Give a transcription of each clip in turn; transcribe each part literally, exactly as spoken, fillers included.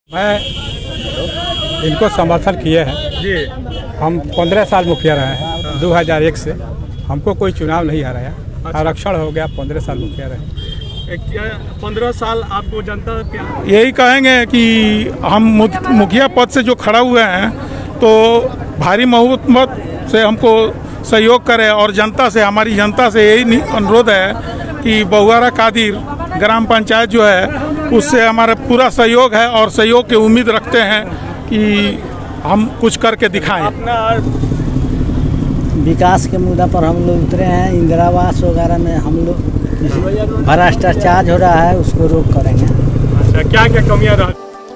मैं इनको समर्थन किए हैं जी। हम पंद्रह साल मुखिया रहे हैं, दो हज़ार एक से हमको कोई चुनाव नहीं हराया। अच्छा। आरक्षण हो गया, पंद्रह साल मुखिया रहे। पंद्रह साल आपको जनता यही कहेंगे कि हम मुखिया पद से जो खड़ा हुए हैं तो भारी बहुमत से हमको सहयोग करें और जनता से, हमारी जनता से यही अनुरोध है कि बहुआरा कादिर ग्राम पंचायत जो है उससे हमारा पूरा सहयोग है और सहयोग की उम्मीद रखते हैं कि हम कुछ करके दिखाएं। अपना विकास के मुद्दा पर हम लोग उतरे हैं। इंदिरा आवास वगैरह में हम लोग भ्रष्टाचार हो रहा है, उसको रोक करेंगे। अच्छा, क्या क्या कमियां रह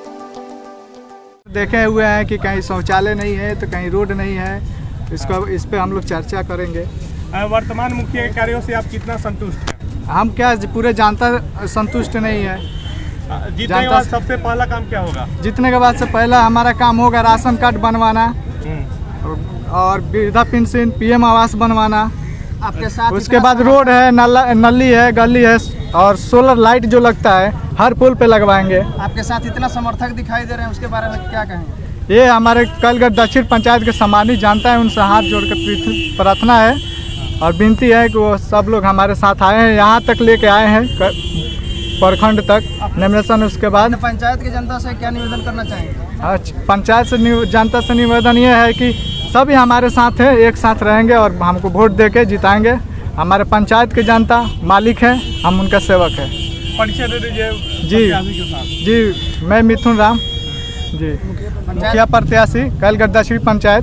देखे हुए हैं कि कहीं शौचालय नहीं है तो कहीं रोड नहीं है, इसको इस पे हम लोग चर्चा करेंगे। वर्तमान मुखिया के कार्यों से आप कितना संतुष्ट हैं? हम क्या पूरे जनता संतुष्ट नहीं है। जीतने के बाद सबसे पहला काम क्या होगा? जीतने के बाद से पहला हमारा काम होगा राशन कार्ड बनवाना और वृद्धा पेंशन, पीएम आवास बनवाना। आपके साथ उसके बाद रोड है, नल नली है, गली है और सोलर लाइट जो लगता है हर पुल पे लगवाएंगे। आपके साथ इतना समर्थक दिखाई दे रहे हैं, उसके बारे में क्या कहेंगे? ये हमारे कलगढ़ दक्षिण पंचायत के सम्मानित जानता है, उनसे हाथ जोड़कर प्रार्थना है और विनती है कि वो सब लोग हमारे साथ आए हैं, यहाँ तक लेके आए हैं प्रखंड तक नॉमिनेशन। उसके बाद पंचायत की जनता से क्या निवेदन करना चाहेंगे? अच्छा, पंचायत से जनता से निवेदन ये है कि सभी हमारे साथ हैं, एक साथ रहेंगे और हमको वोट देके जिताएंगे। हमारे पंचायत की जनता मालिक है, हम उनका सेवक है। परिचय दे दीजिए जी। जी, मैं मिथुन राम जी, मुखिया प्रत्याशी कलगढ़ दक्षिण पंचायत।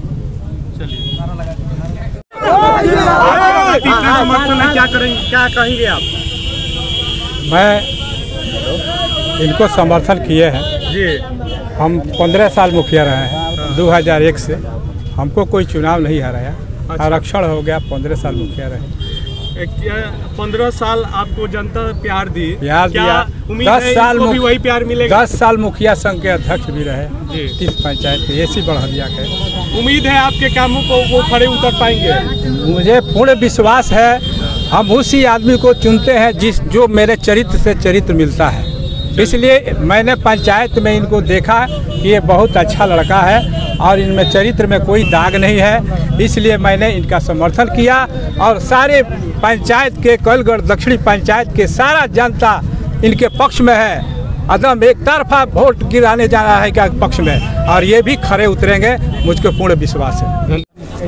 समर्थन है, क्या करेंगे, क्या कहेंगे आप? मैं इनको समर्थन किए हैं जी। हम पंद्रह साल मुखिया रहे हैं, दो हज़ार एक से हमको कोई चुनाव नहीं हराया। अच्छा। आरक्षण हो गया, पंद्रह साल मुखिया रहे। पंद्रह साल आपको जनता प्यार दी, प्यार क्या दिया। उम्मीद दस है साल भी वही प्यार मिलेगा? दस साल मुखिया संघ के अध्यक्ष भी रहे जी। तीस पंचायत के एसी बढ़िया के। उम्मीद है आपके कामों को वो खड़े उतर पाएंगे? मुझे पूर्ण विश्वास है। हम उसी आदमी को चुनते हैं जिस जो मेरे चरित्र से चरित्र मिलता है, इसलिए मैंने पंचायत में इनको देखा कि ये बहुत अच्छा लड़का है और इनमें चरित्र में कोई दाग नहीं है, इसलिए मैंने इनका समर्थन किया। और सारे पंचायत के कलगढ़ दक्षिणी पंचायत के सारा जनता इनके पक्ष में है। एकदम एक तरफा वोट गिराने जा रहा है क्या पक्ष में, और ये भी खड़े उतरेंगे, मुझको पूर्ण विश्वास है।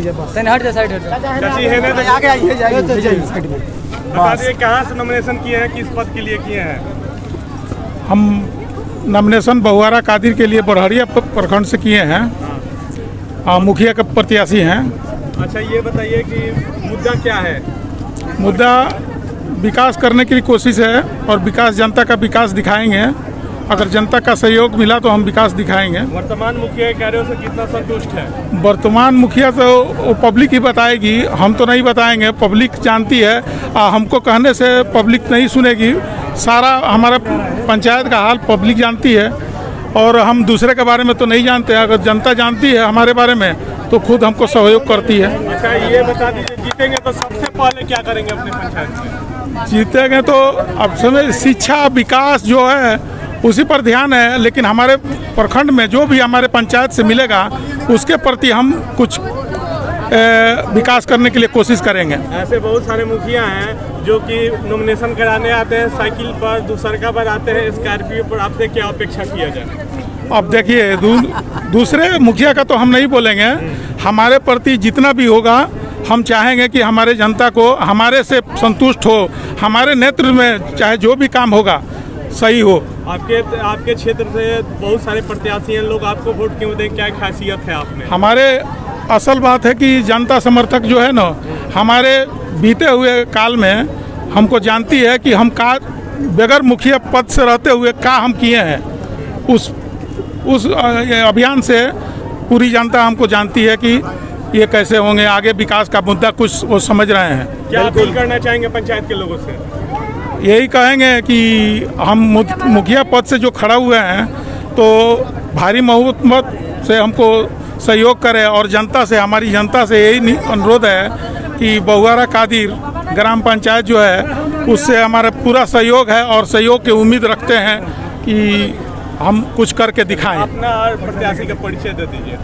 कहाँ से नॉमिनेशन किए हैं, किस पद के लिए किए हैं? हम नॉमिनेशन बहुआरा कादिर के लिए बढ़िया प्रखंड से किए हैं, हाँ। मुखिया के प्रत्याशी हैं। अच्छा, ये बताइए कि मुद्दा क्या है? मुद्दा विकास करने की कोशिश है और विकास, जनता का विकास दिखाएंगे। अगर जनता का सहयोग मिला तो हम विकास दिखाएंगे। वर्तमान मुखिया के कार्यों से कितना संतुष्ट है? वर्तमान मुखिया तो वो पब्लिक ही बताएगी, हम तो नहीं बताएंगे। पब्लिक जानती है, आ, हमको कहने से पब्लिक नहीं सुनेगी। सारा हमारा पंचायत का हाल पब्लिक जानती है और हम दूसरे के बारे में तो नहीं जानते हैं। अगर जनता जानती है हमारे बारे में तो खुद हमको सहयोग करती है। अच्छा, ये बता दीजिए, जीतेंगे तो सबसे पहले क्या करेंगे अपने पंचायत में? जीतेंगे तो अब समय शिक्षा विकास जो है उसी पर ध्यान है, लेकिन हमारे प्रखंड में जो भी हमारे पंचायत से मिलेगा उसके प्रति हम कुछ ए, विकास करने के लिए कोशिश करेंगे। ऐसे बहुत सारे मुखिया हैं जो कि नॉमिनेशन कराने आते हैं साइकिल पर, दूसरका पर आते हैं स्कॉर्पियो पर। आपसे क्या अपेक्षा किया जाए? अब देखिए, दू, दूसरे मुखिया का तो हम नहीं बोलेंगे। हमारे प्रति जितना भी होगा हम चाहेंगे कि हमारे जनता को हमारे से संतुष्ट हो, हमारे नेतृत्व में चाहे जो भी काम होगा सही हो। आपके आपके क्षेत्र से बहुत सारे प्रत्याशी हैं, लोग आपको वोट क्यों दें, क्या खासियत है आप में? हमारे असल बात है कि जनता समर्थक जो है ना, हमारे बीते हुए काल में हमको जानती है कि हम का बगैर मुखिया पद से रहते हुए का हम किए हैं। उस उस अभियान से पूरी जनता हमको जानती है कि ये कैसे होंगे, आगे विकास का मुद्दा कुछ वो समझ रहे हैं। क्या अपील करना चाहेंगे पंचायत के लोगों से? यही कहेंगे कि हम मुखिया पद से जो खड़ा हुए हैं तो भारी बहुमत से हमको सहयोग करें और जनता से, हमारी जनता से यही अनुरोध है कि बहुआरा कादिर ग्राम पंचायत जो है उससे हमारा पूरा सहयोग है और सहयोग की उम्मीद रखते हैं कि हम कुछ करके दिखाएं। अपना और प्रत्याशी का परिचय दे दीजिए।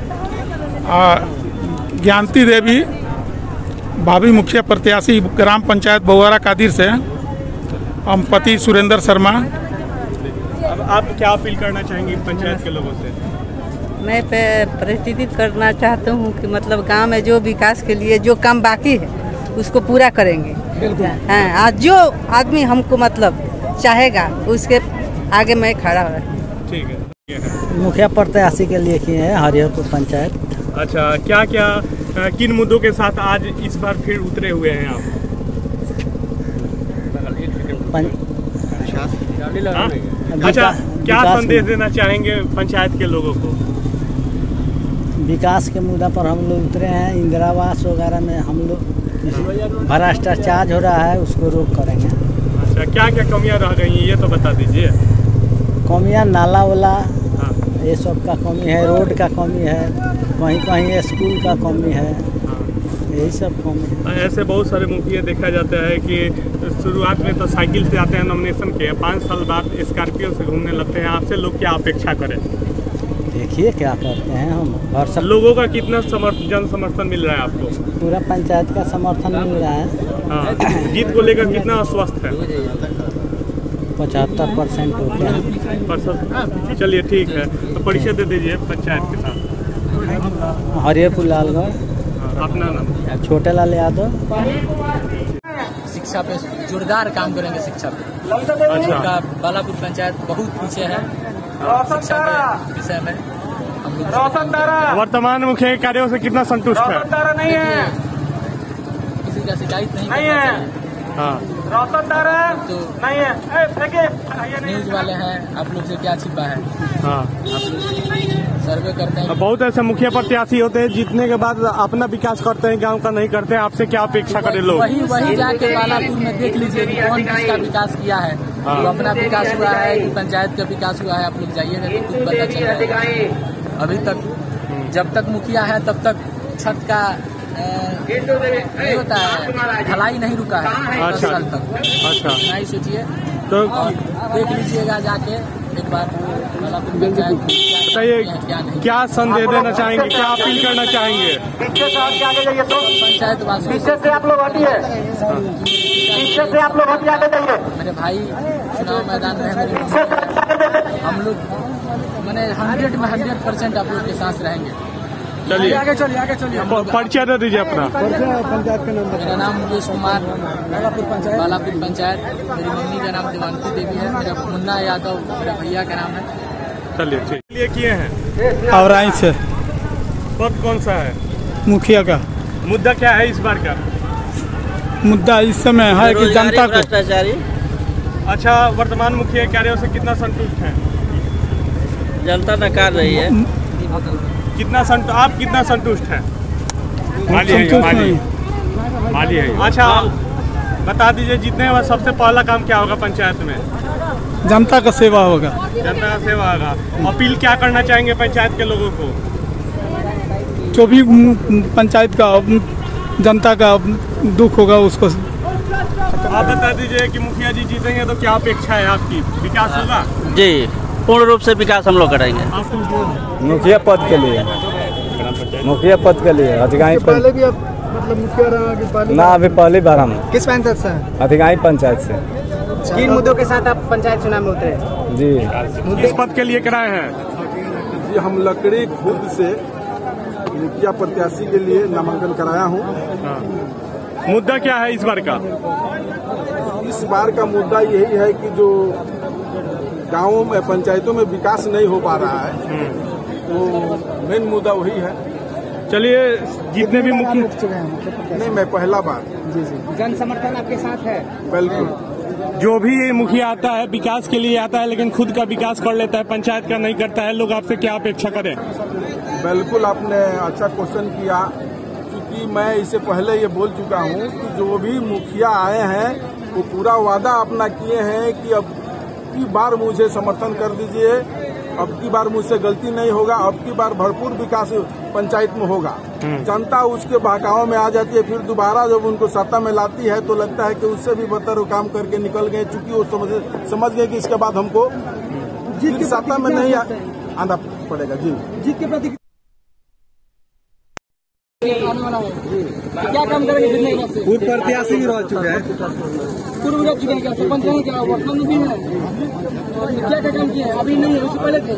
ज्ञानती देवी, भावी मुखिया प्रत्याशी, ग्राम पंचायत बहुआरा कादिर से। हम पति सुरेंद्र शर्मा। अब आप क्या अपील करना चाहेंगे पंचायत के लोगों से? मैं प्रतिनिधित्व करना चाहता हूँ कि मतलब गांव में जो विकास के लिए जो काम बाकी है उसको पूरा करेंगे। हाँ, आज जो आदमी हमको मतलब चाहेगा उसके आगे मैं खड़ा हो। ठीक है। मुखिया प्रत्याशी के लिए किए हैं हरिहरपुर पंचायत। अच्छा, क्या क्या किन मुद्दों के साथ आज इस बार फिर उतरे हुए हैं आप? पं... हाँ? अच्छा, क्या संदेश देना चाहेंगे पंचायत के लोगों को? विकास के मुद्दा पर हम लोग उतरे हैं। इंदिरा आवास वगैरह में हम लोग भ्रष्टाचार हो रहा है, उसको रोक करेंगे। अच्छा, क्या क्या कमियां रह गई हैं ये तो बता दीजिए। कमियां नाला वाला, हाँ। ये सब का कमी है, रोड का कमी है, कहीं कहीं स्कूल का कमी है, यही सब कमी है। ऐसे बहुत सारे मुखिया देखा जाता है कि शुरुआत में तो साइकिल से आते हैं नॉमिनेशन के, पाँच साल बाद स्कॉर्पियो से घूमने लगते हैं। आपसे लोग क्या अपेक्षा करें? देखिए क्या करते हैं हम। हर सब लोगों का कितना समर्थन जन समर्थन मिल रहा है आपको? पूरा पंचायत का समर्थन मिल रहा है। हाँ। जीत को लेकर कितना आश्वस्त है? पचहत्तर परसेंट हो गया। चलिए ठीक है, तो परिचय दे दीजिए पंचायत के साथ। हरिहरपुर लालगढ़। अपना नाम? छोटे लाल यादव। शिक्षा पे जोरदार काम करेंगे। शिक्षा पे अच्छा, बालापुर पंचायत बहुत पीछे है शिक्षा के विषय में। हम लोग वर्तमान मुखिया के कार्यों से कितना संतुष्ट है? किसी का शिकायत नहीं करना चाहिए। हाँ। तो न्यूज वाले हैं, आप लोग से क्या छिपा है? हाँ। आप लोग सर्वे करते हैं। बहुत ऐसे मुखिया प्रत्याशी होते हैं जीतने के बाद अपना विकास करते हैं, गांव का नहीं करते हैं। आपसे क्या अपेक्षा करें लोग? वही वही जाके बालापुर में देख लीजिए कि कौन किसका विकास किया है। हाँ। तो अपना विकास हुआ है कि पंचायत का विकास हुआ है, आप लोग जाइएगा तो कुछ पता चल जाएगा। अभी तक जब तक मुखिया है तब तक छत का नहीं होता है, ढलाई नहीं रुका है दस साल तक। अच्छा, नहीं सोचिए तो देख लीजिएगा जाके एक बार बालापुर पंचायत बताइए क्या संदेश देना चाहेंगे, क्या अपील करना चाहेंगे पंचायत वासियों से? आप लोग हटिए, से आप लोग हटिए, आगे जाइए। मेरे भाई चुनाव मैदान में हम लोग मैंने हंड्रेड में हंड्रेड परसेंट आप लोग के साथ रहेंगे। चलिए आगे चलिए आगे चलिए परिचय दे दीजिए अपना। पंचायत का नाम? मेरा नाम मुकेश कुमार, बालापुर पंचायत। बालापुर पंचायत। मेरी मम्मी का नाम देवांशी देवी है, मेरा मुन्ना यादव मेरे भैया का नाम है। चलिए ठीक लिए किए हैं। और आई से पद कौन सा है? मुखिया का। मुद्दा क्या है इस बार का? मुद्दा इस समय है कि जनता को। अच्छा, वर्तमान मुखिया कार्यों से कितना संतुष्ट है? जनता नकार रही है। कितना संतु, आप कितना संतुष्ट हैं? माली है, माली माली है। अच्छा, बता दीजिए जीतने के बाद सबसे पहला काम क्या होगा पंचायत में? जनता का सेवा होगा। जनता का सेवा होगा। अपील क्या करना चाहेंगे पंचायत के लोगों को? जो भी पंचायत का जनता का दुख होगा उसको। आप बता दीजिए कि मुखिया जी जीतेंगे तो क्या अपेक्षा है आपकी? विकास होगा? जी, पूर्ण रूप से विकास हम लोग करेंगे। मुखिया पद के लिए मुखिया पद के लिए अधिकारी पहले भी आप मतलब मुखिया रहा कि पहले? ना, अभी पहली बार हम। किस पंचायत से? अधिकारी पंचायत से। किन मुद्दों के साथ आप पंचायत चुनाव में उतरे? जी, किस पद के लिए कराए हैं? जी, हम लकड़ी खुद से मुखिया प्रत्याशी के लिए नामांकन कराया हूँ। हाँ। मुद्दा क्या है इस बार का? इस बार का मुद्दा यही है कि जो गांवों में पंचायतों में विकास नहीं हो पा रहा है, तो मेन मुद्दा वही है। चलिए, जितने भी मुखिया नहीं, मैं पहला बार। जी जी। जन समर्थन आपके साथ है? बिल्कुल। जो भी मुखिया आता है विकास के लिए आता है, लेकिन खुद का विकास कर लेता है, पंचायत का नहीं करता है। लोग आपसे क्या अपेक्षा करें? बिल्कुल, आपने अच्छा क्वेश्चन किया, क्योंकि मैं इससे पहले ये बोल चुका हूँ कि जो भी मुखिया आए हैं वो पूरा वादा अपना किए हैं कि अब की बार मुझे समर्थन कर दीजिए, अब की बार मुझसे गलती नहीं होगा, अब की बार भरपूर विकास पंचायत में होगा। जनता उसके बहकाव में आ जाती है, फिर दोबारा जब उनको सत्ता में लाती है तो लगता है कि उससे भी बदतर काम करके निकल गए, चूंकि वो समझ समझ गए कि इसके बाद हमको फिर सत्ता में नहीं आना पड़ेगा। जी जीत के प्रति आने वाला है जी, क्या काम करेंगे जितने से? पूर्व प्रत्याशी भी रह चुके हैं, पूर्व रह चुके हैं, क्या सरपंच नहीं, क्या वर्तमान में भी है? क्या क्या काम किए हैं? अभी नहीं है, उससे पहले थे।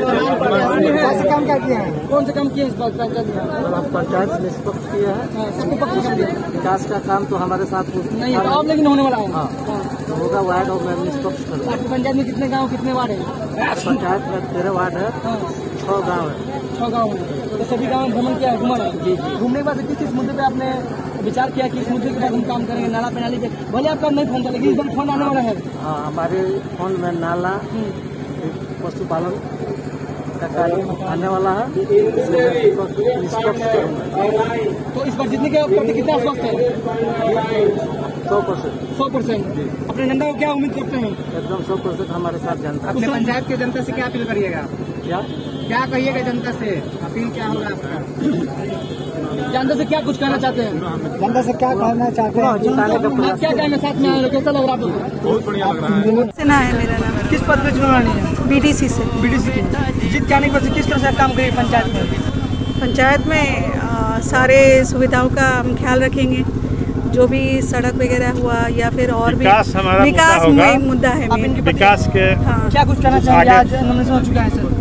कौन से काम क्या किए हैं? कौन से काम किए इस पंचायत में? पंचायत निष्पक्ष किया है, सबको पक्ष कर दिया। विकास का काम तो हमारे साथ नहीं है, तो अब लेकिन होने वाला है। तो होगा वार्ड और मैं निष्पक्ष करूँगा। आपकी पंचायत में कितने गाँव कितने वार्ड है? पंचायत में तेरह वार्ड है, छह गाँव है। छह गाँव है, तो सभी गाँव में भ्रमण किया, घूमा है। जी जी। घूमने के बाद किस किस मुद्दे पे आपने विचार किया कि इस मुद्दे के बाद हम काम करेंगे? नाला प्रणाली पे भले आपका नहीं फोन था, लेकिन इस बार फोन आने वाला है। हाँ, हमारे फोन में नाला पशुपालन का कार्य आने वाला है, निष्पक्ष करूँगा। तो इस बार जीतने के प्रति कितना आश्वस्त है? सौ परसेंट सौ परसेंट अपने जनता को क्या उम्मीद करते हैं? एकदम सौ परसेंट हमारे साथ जनता। अपने पंचायत के जनता से क्या अपील करिएगा? क्या क्या कहिएगा जनता से? अपील क्या होगा आपका? जनता से क्या कुछ कहना चाहते हैं? जनता से क्या कहना चाहते हैं? जिताने का आप क्या कहना साथ में आए? कैसा लग रहा है आपको? बहुत बढ़िया लग रहा है। सेना है मेरा नाम। किस पद पे चुनाव लड़ी है? बीडीसी से। बीडीसी की जीत के आने के बाद किस तरह से काम करेंगे पंचायत में? पंचायत में आ, सारे सुविधाओं का हम ख्याल रखेंगे, जो भी सड़क वगैरह हुआ या फिर और भी विकास हमारा विकास मुद्दा होगा। मुद्दा है मेन। विकास के हाँ। क्या कुछ कहना चाहिए? आज नॉमिनेशन हो चुका है सर।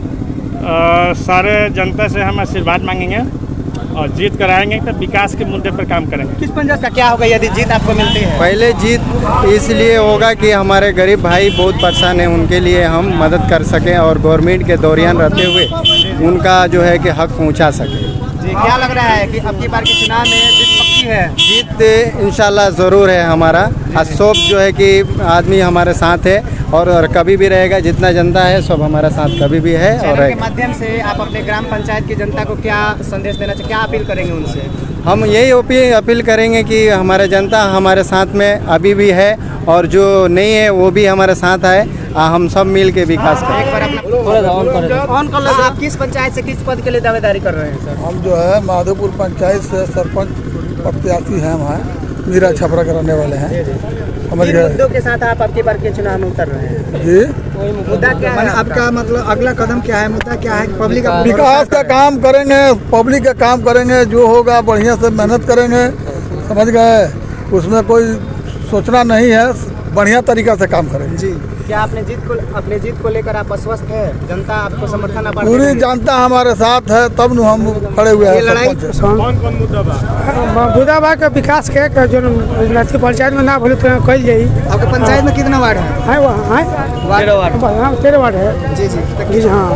आ, सारे जनता से हम आशीर्वाद मांगेंगे और जीत कराएंगे, तो विकास के मुद्दे पर काम करेंगे। किस पंचायत का क्या होगा यदि जीत आपको मिलती है? पहले जीत इसलिए होगा कि हमारे गरीब भाई बहुत परेशान हैं, उनके लिए हम मदद कर सकें और गवर्नमेंट के दौरान रहते हुए उनका जो है कि हक पहुंचा सकें। जी, क्या लग रहा है कि अब की बार के चुनाव में जीत पक्की है? जीत इंशाल्लाह ज़रूर है हमारा। सब जो है कि आदमी हमारे साथ है और, और कभी भी रहेगा। जितना जनता है सब हमारे साथ कभी भी है। और के माध्यम से आप अपने ग्राम पंचायत की जनता को क्या संदेश देना चाहिए, क्या अपील करेंगे उनसे? हम यही अपील करेंगे कि हमारे जनता हमारे साथ में अभी भी है और जो नहीं है वो भी हमारे साथ है। हम सब मिल के विकास करें। एक बार अपना ऑन कर लो। आप किस पंचायत से किस पद के लिए दावेदारी कर रहे हैं सर? हम जो है माधोपुर पंचायत से सरपंच प्रत्याशी हैं, हम हैं मीरा छपरा के रहने वाले हैं। समझ गए? मुद्दों के साथ आप आपकी बार के चुनाव में उतर रहे हैं जी। मुद्दा क्या है आपका? मतलब अगला कदम क्या है? मुद्दा क्या है? पब्लिक का विकास का काम करेंगे, पब्लिक का काम करेंगे, जो होगा बढ़िया से मेहनत करेंगे। समझ गए? उसमें कोई सोचना नहीं है, बढ़िया तरीका से काम करेंगे। जी, क्या आपने जीत को अपने जीत को लेकर आप आश्वस्त है? जनता आपको समर्थन? पूरी जनता हमारे साथ है, तब न हम खड़े हुए हैं। कौन कौन मुद्दा बा? मुद्दा बा के विकास के जो नथी पंचायत में ना भले तो कल जाई। आपके पंचायत में कितना वार्ड है? है वो है तेरह वार्ड। तेरह वार्ड है। जी जी जी हाँ।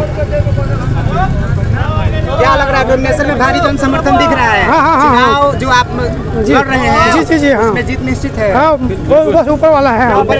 क्या लग रहा है? डोमिनेशन में भारी जन समर्थन दिख रहा है। हाँ, हाँ, हाँ, चुनाव जो आप लड़ रहे हैं जी जी जी हाँ, उसमें जीत निश्चित है। हाँ, बस ऊपर वाला है।